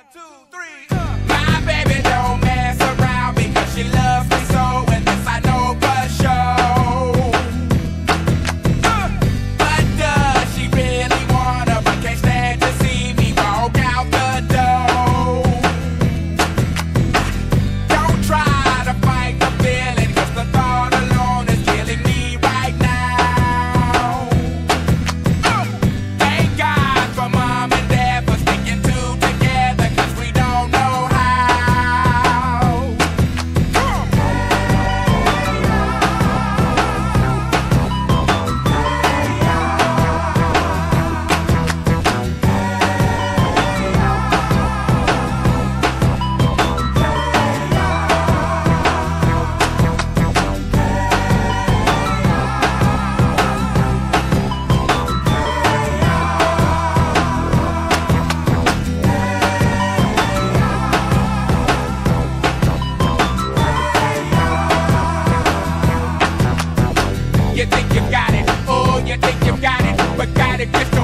My baby don't mess around because she loves me so, and this I know for sure. But does she really wanna, but can't stand to see me walk out the door? Don't try to fight the feeling, cause the thought alone is killing me right now. Thank God for mom and dad for sticking two together, cause we don't know how. You think you got it, oh, you think you got it, but got it just